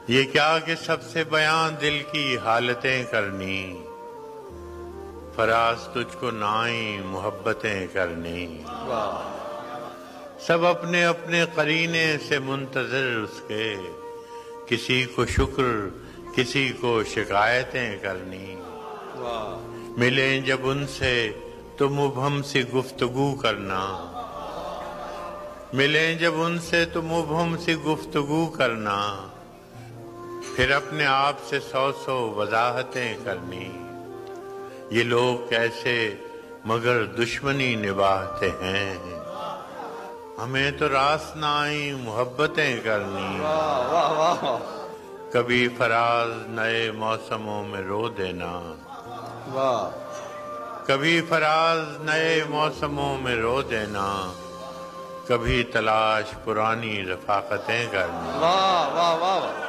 یہ کیا کہ سب سے بیان دل کی حالتیں کرنی، فراز تجھ کو نائیں محبتیں کرنی۔ سب اپنے اپنے قرینے سے منتظر اس کے، کسی کو شکر کسی کو شکایتیں کرنی۔ ملیں جب ان سے تو مبہم سی گفتگو کرنا، ملیں جب ان سے تو مبہم سی گفتگو کرنا، پھر اپنے آپ سے 100 وضاحتیں کرنی۔ یہ لوگ کیسے مگر دشمنی نبھاتے ہیں، ہمیں تو راس نہ آئیں محبتیں کرنی۔ کبھی فراز نئے موسموں میں رو دینا، کبھی فراز نئے موسموں میں رو دینا، کبھی تلاش پرانی رفاقتیں کرنا۔